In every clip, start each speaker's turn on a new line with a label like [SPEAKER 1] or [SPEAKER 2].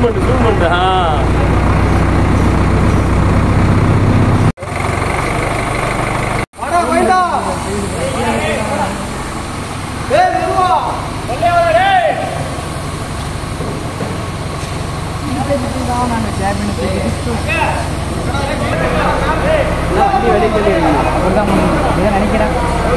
[SPEAKER 1] பண்ணு
[SPEAKER 2] நினைக்கிறேன்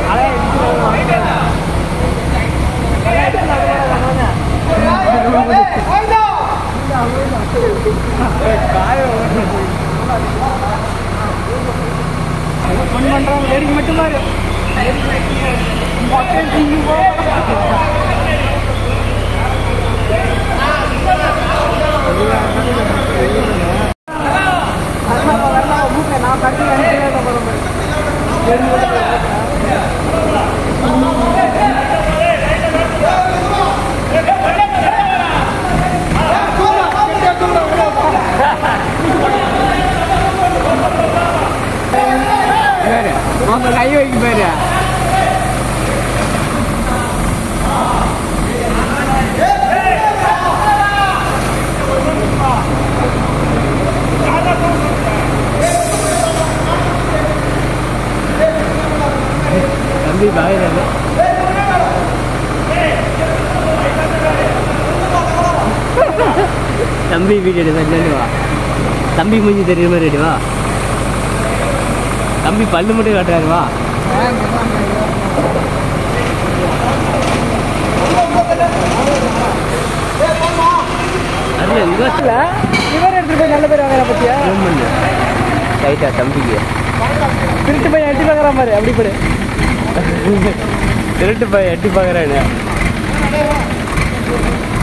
[SPEAKER 2] வேடிக்கை மட்டும் பாரு நான் கட்டி கை வைக்க பாரு தம்பி பாய் தம்பி வீடியோ எடுவா தம்பி மூஞ்சி தெரியுற மாதிரி எடுவா தம்பி பல்லு மட்டும் காட்டுறாரு வா இவர் எடுத்துட்டு போய் நல்ல பேர் வாங்குற பத்தியா ரைட்டா தம்பிக்கு திருட்டு போய் எட்டி பார்க்குற மாதிரி அப்படி போடு திருட்டு போய் எட்டி பார்க்குறேன்னு